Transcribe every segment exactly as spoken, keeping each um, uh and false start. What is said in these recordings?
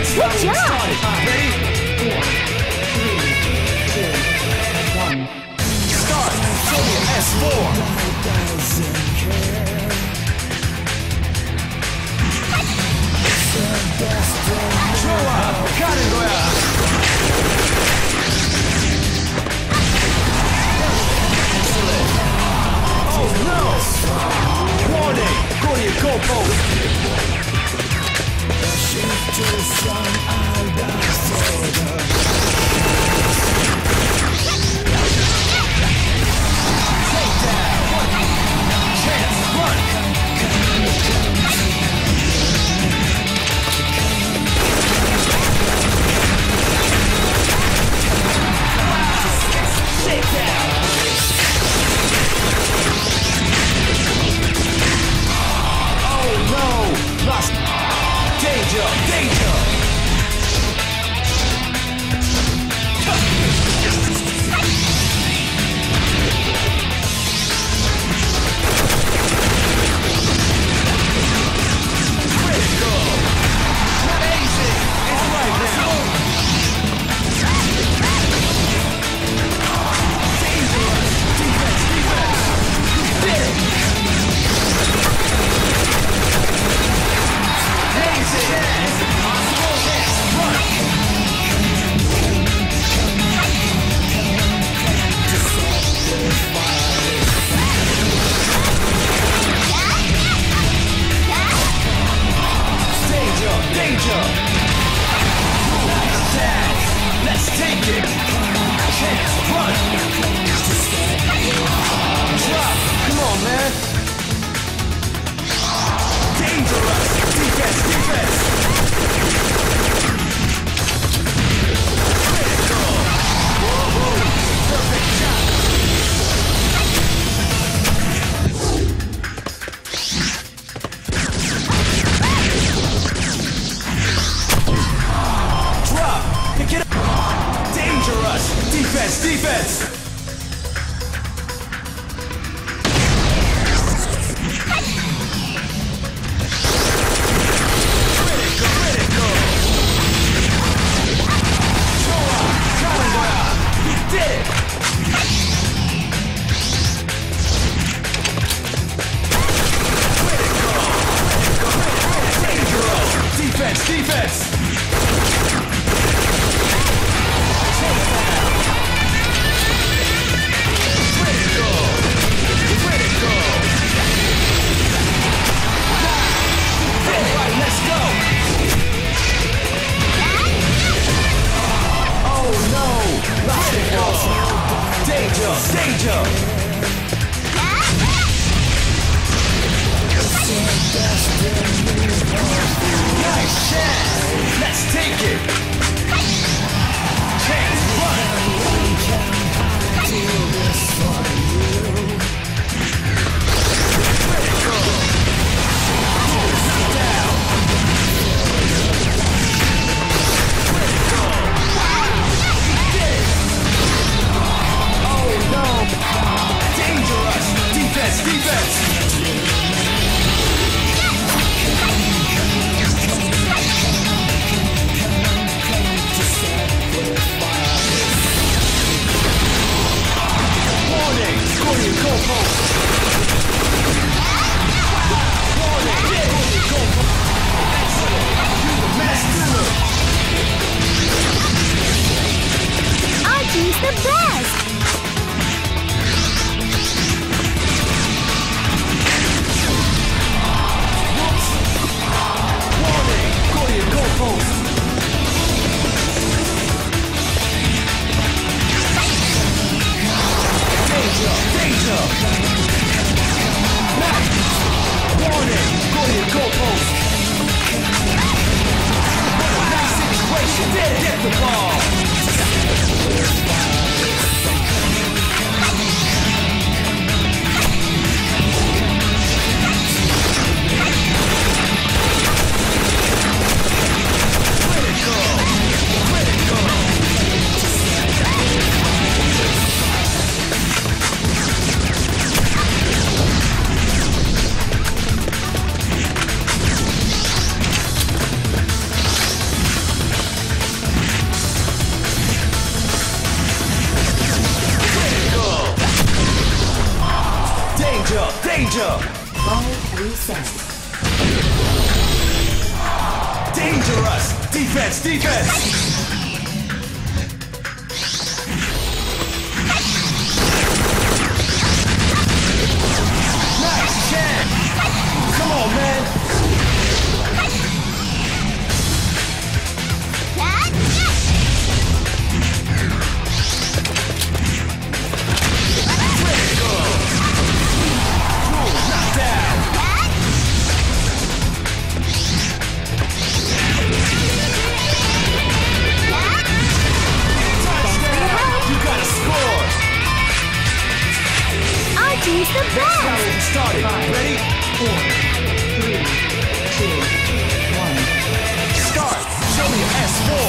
Let's Good get job. started. Ready? Four, three, two, one. Start. Show me an S four. 좋아. 가는 거야. Oh no! Warning! Go to your goal post! Take down! Chance, run! Take down! No! Lost! Danger! Danger! Critical! Not easy! It's right now! Dangerous! Defense! Defense! You did it! Defense! Defense! Critical! Critical! Showa! Kalamaya! You did it! Critical! Dangerous! Defense! Defense! Danger! Danger! Nice chance! Let's take it! Chance, run! Critical! Down! Critical! Oh no! Dangerous! Defense! Defense! danger! Ball reset. Dangerous! Defense, defense! Nice chance! Come on, man! Critical! Cool, knockdown! You gotta score! Our team's the Next best! round will be started. Ready? Four, three, two, one. Start! Show me your S four!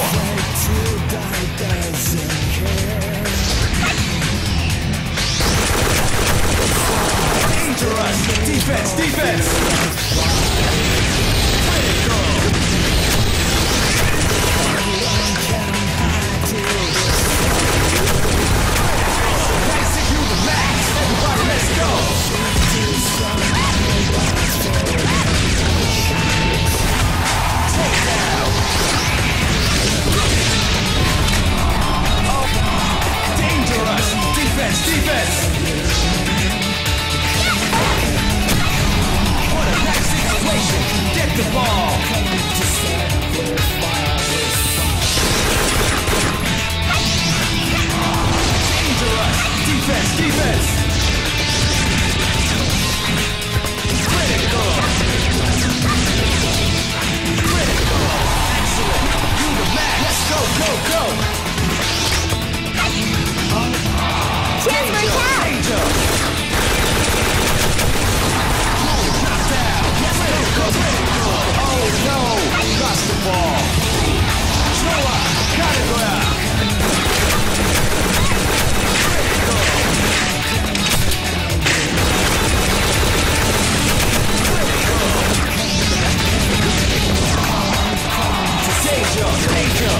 Dangerous! Defense, defense! Critical! Execute the max! Everybody, let's go! Take down! Oh, dangerous! Defense, defense! What a nice situation! Get the ball! Dangerous! Defense, defense! Critical! Critical! Excellent! You the man! Let's go, go, go! Chance for attack! Danger! Knockdown! Yes, critical, critical! Oh no! Lost the ball! Show up! Gotta go out! Danger! Danger!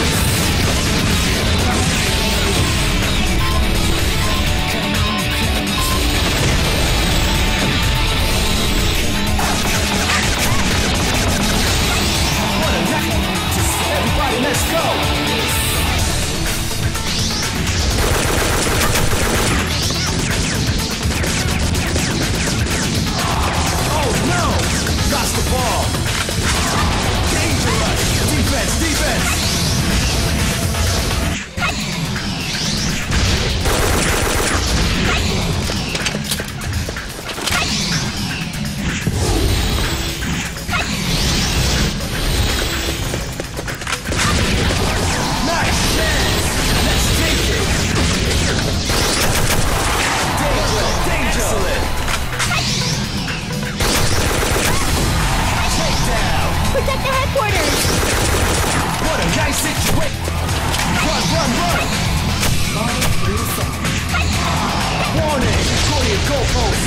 What a night! Everybody, let's go! Oh no! Lost the ball! Dangerous! Defense, defense! Nice chance! Let's take it! Danger! Danger! Excellent! Take down! Protect the headquarters! What a nice situation! Run, run, run! Ball reset. Warning! Go to your goalpost!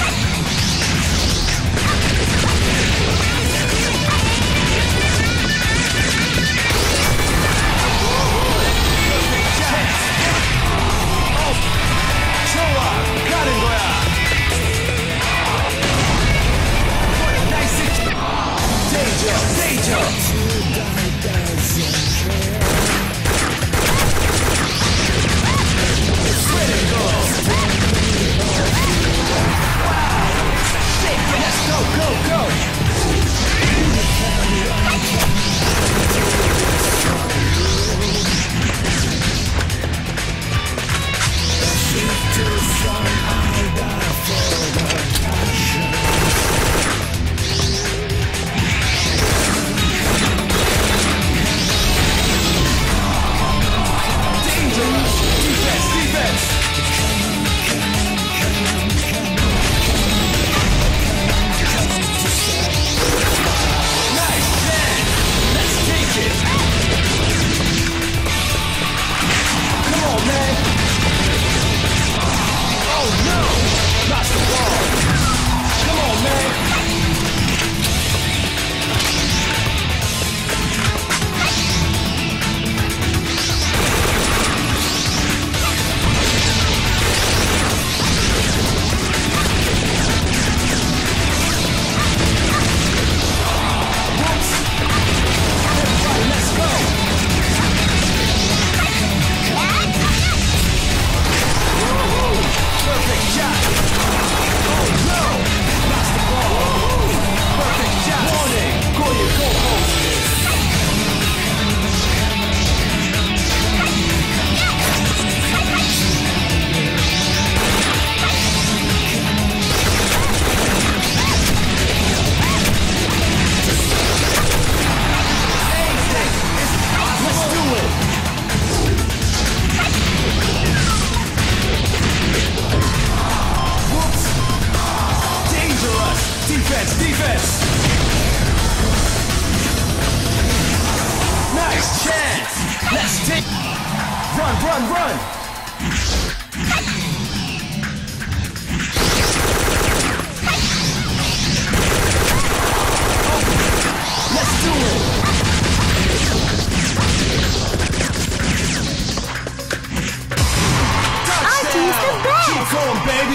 Perfect chance! Oh! Show up! Got it, Goya! What a nice situation! Danger! Danger! Critical! Wow! take. Run, run, run. Let's do it! Archie's the best! Keep going, baby!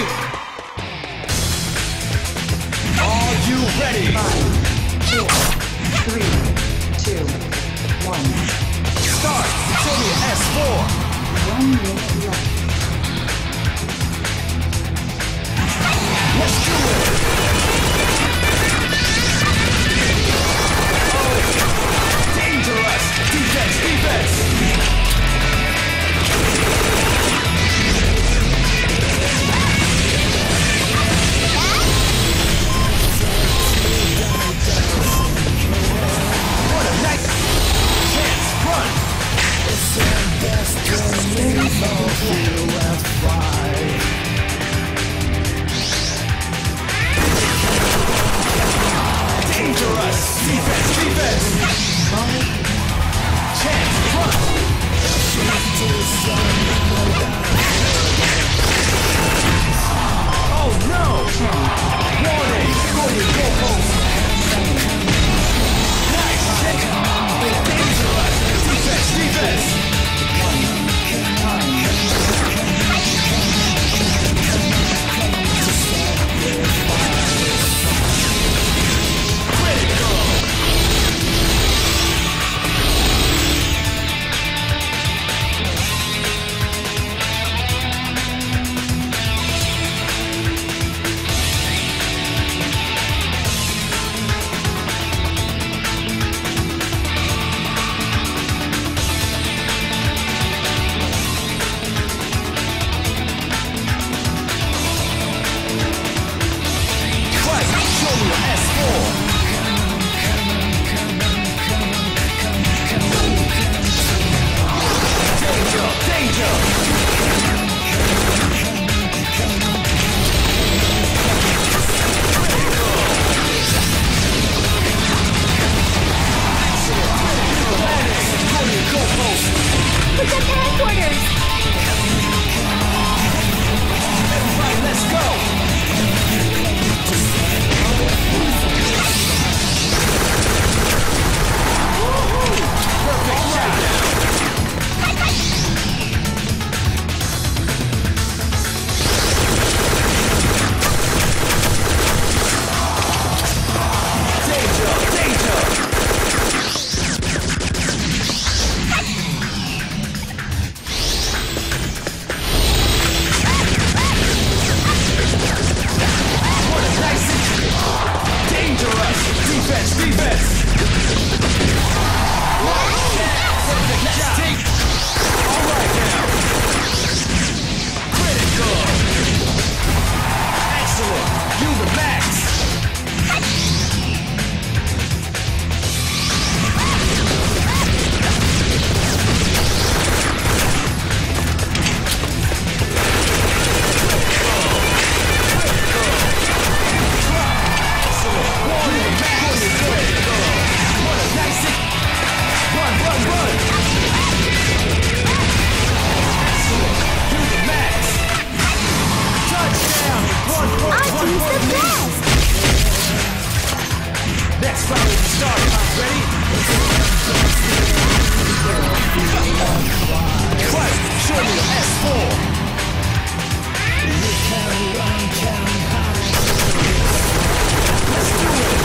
Are you ready? Five, four, three, two, one. Start! Show me S four! One minute left. Let's do it! Dangerous! Defense, defense! What a nice chance! Run! Dangerous! Defense, defense! Chance, run! Oh no! Warning! Go to your goalpost! Nice! Shake it! Dangerous! Defense, defense! Critical! Christ, show me your S four! Danger! Danger! Protect the headquarters! Everybody, let's go! Perfect shot! Danger! Danger! What a nice entry! Dangerous! Defense! Defense! Perfect shot! All right now! Critical! Excellent! You the max! Warning! Critical! What a nice hit! Run, run, run! Excellent! You the max! Touchdown! One, one, one, Archie's the one, best! next round is started. Ready? Christ, show me your S four! Let's do it!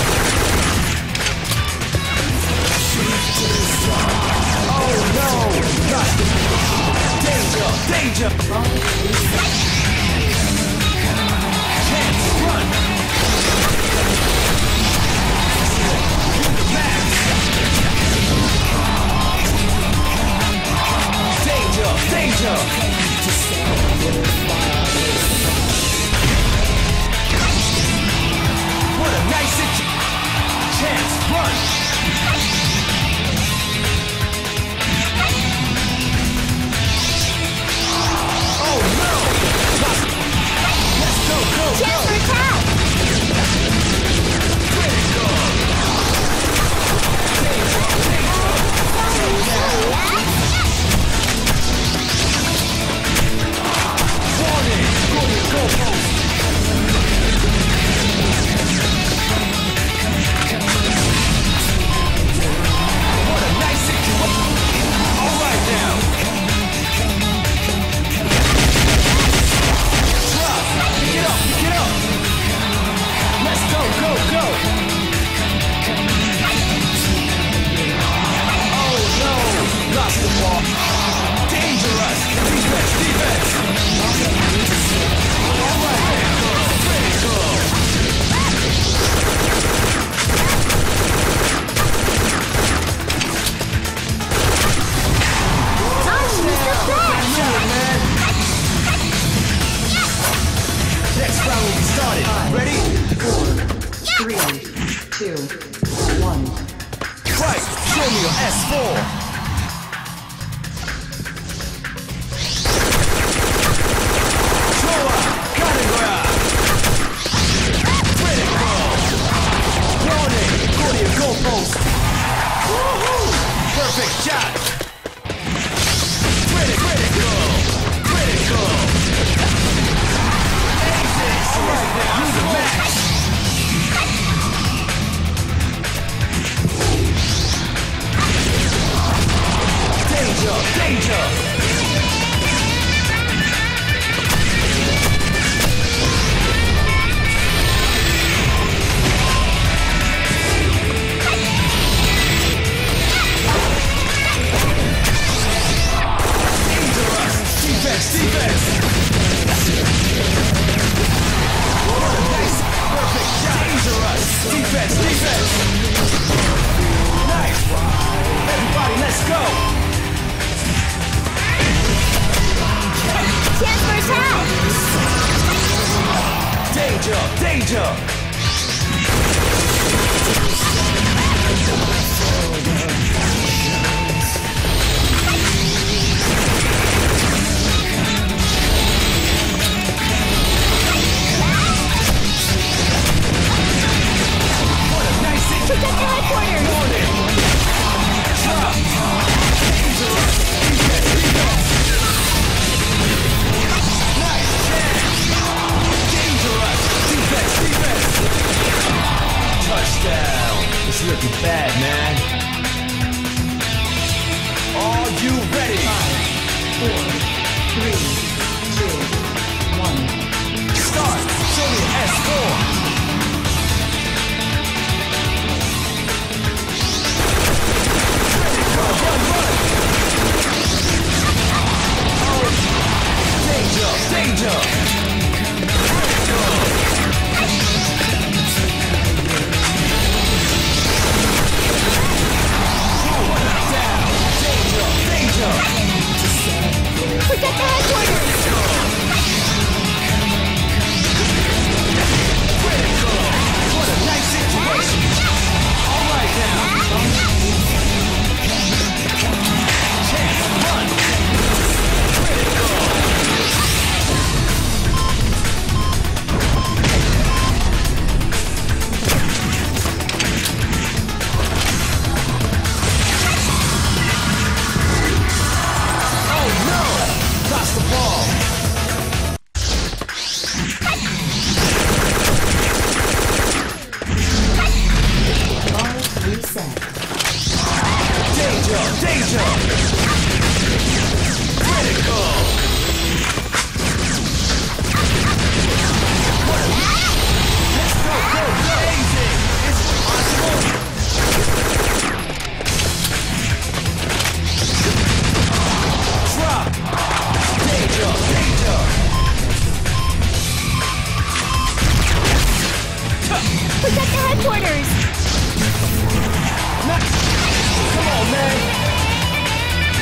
Oh no! Not danger! Danger! Chance, run! Max! Danger! Danger! What a nice hit! Chance, run! Oh me your S four. Throw up, cutting grab. Critical. Warning, go to your goal post. Woohoo! Perfect shot. Critical, critical, critical. Aces. All right now, use the mach. Danger, danger! Dangerous! Defense, defense! What a nice, perfect shot! Dangerous! Defense, defense! Nice! Everybody, let's go! Chance for attack! Danger! Danger! What a nice thing! Protect the headquarters! Warning! Drop! Dangerous! Defense! Defense! Nice chance! Dangerous! Defense! Defense! Touchdown! It's looking bad, man. Are you ready? Four, three, two, one. Start! Show me S four! Run, run, run! Oh! Danger! Danger! Down! Danger! Danger! Protect the headquarters! Critical! What a nice situation! All right now! Chance, run! Critical! Oh no! Lost the ball! Ball reset. Danger! Danger! Critical! What a... Let's go, go, go! Amazing! It's possible! Drop! Danger! Danger! Protect the headquarters! Nice! Come on, man!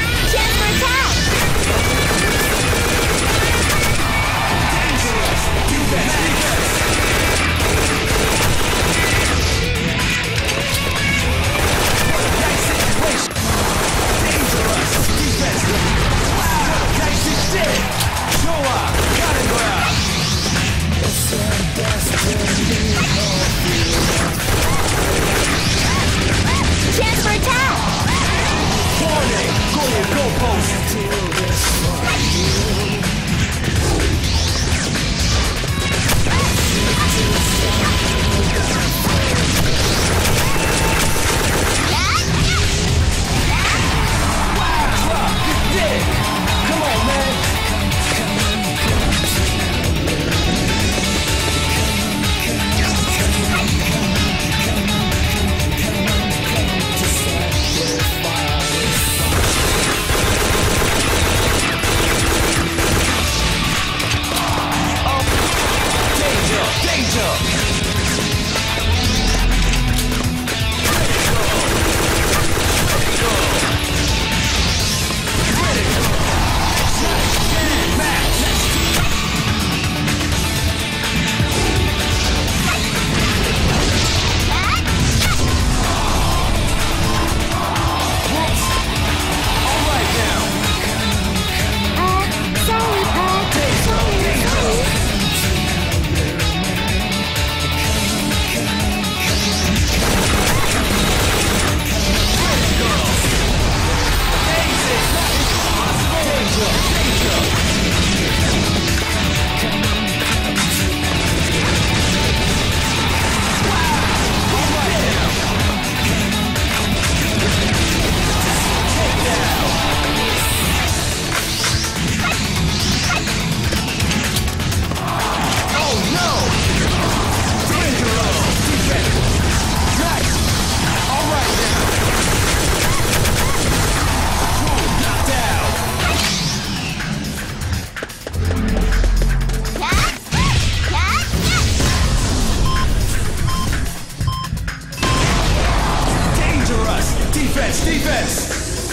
defense.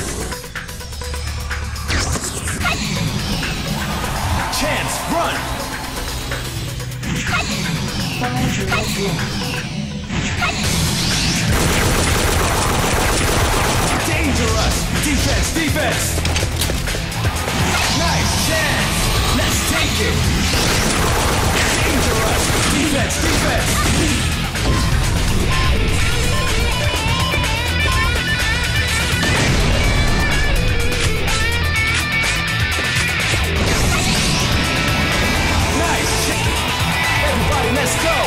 Chance, run. Five lives left. Dangerous. Defense, defense. Nice chance. Let's take it. Dangerous. Defense, defense. Let's go!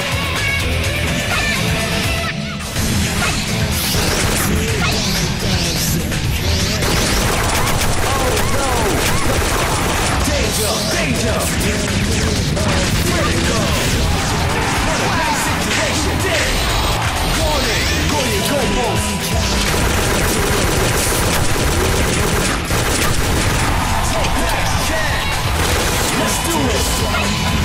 Oh no! Danger! Danger! Critical! What a nice situation! Dead! Warning! Go to your goalpost! Take that chance! Let's do it!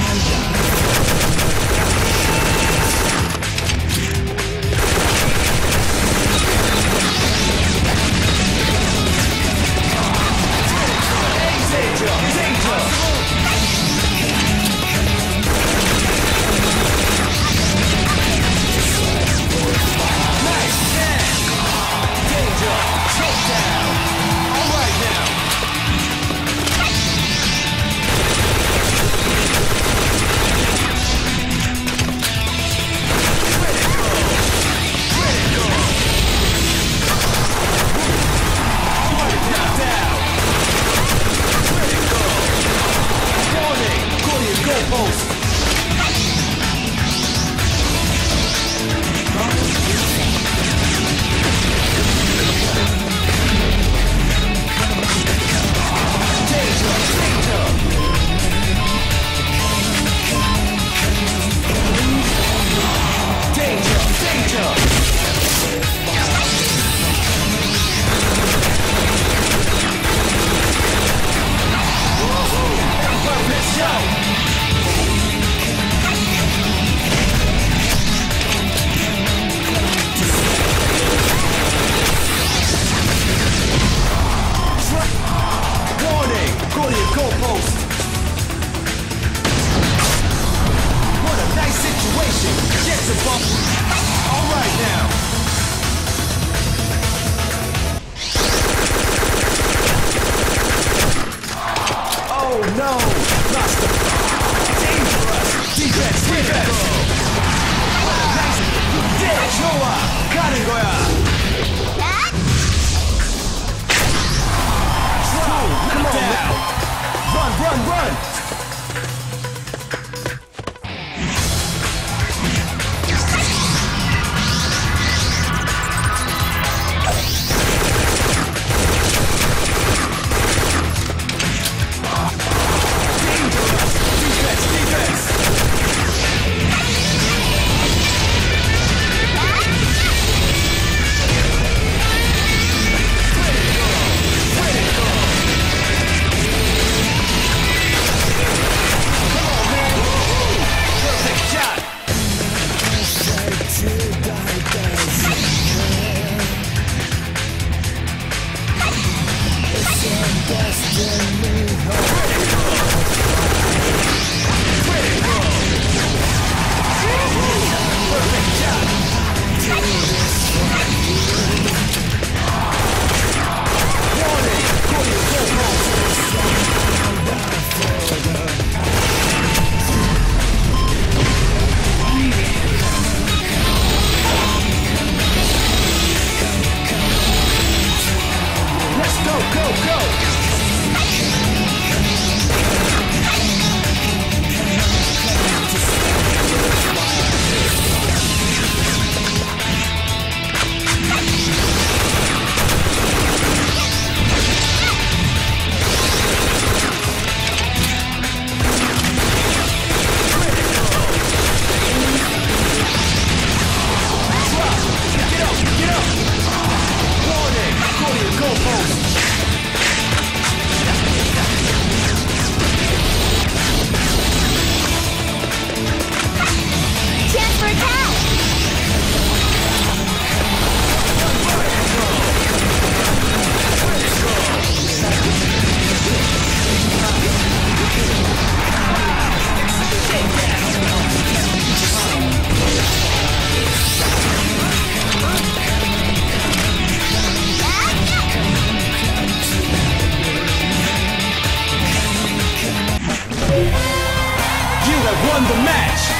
won the match.